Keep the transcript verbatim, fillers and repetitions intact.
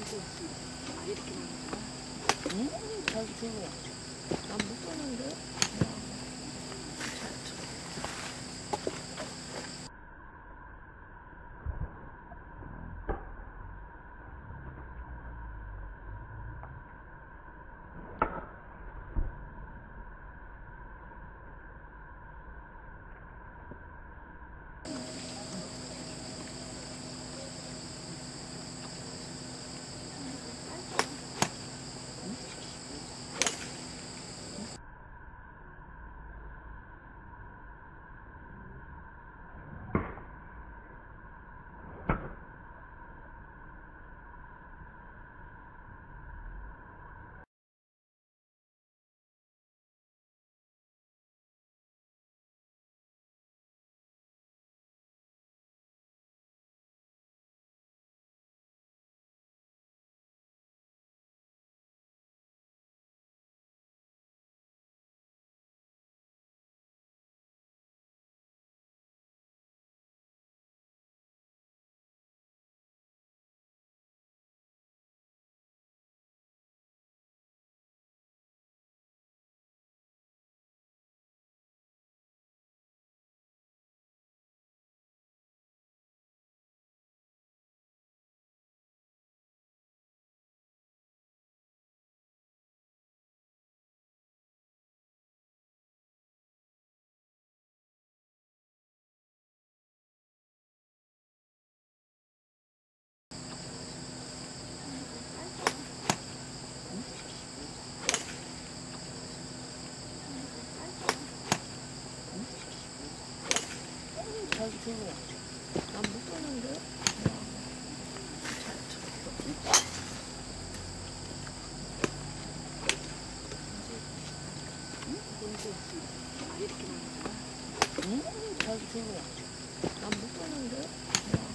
아, 이렇게 나는 거야? 응? 잘 들어. 난 못 가는데? 잘 들어. 난 못 가는데? 잘 들어. 응? 뭔지? 아, 이렇게 나는 거야? 응? 잘 들어. 난 못 가는데?